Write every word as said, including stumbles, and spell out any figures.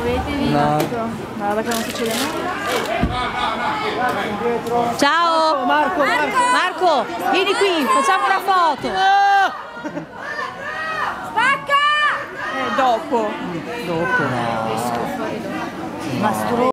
Muovetevi. No. Guarda che non succede nulla. Ciao! Marco, Marco! Marco, vieni qui, facciamo una foto! Spacca! Eh, dopo. Dopo no. Ma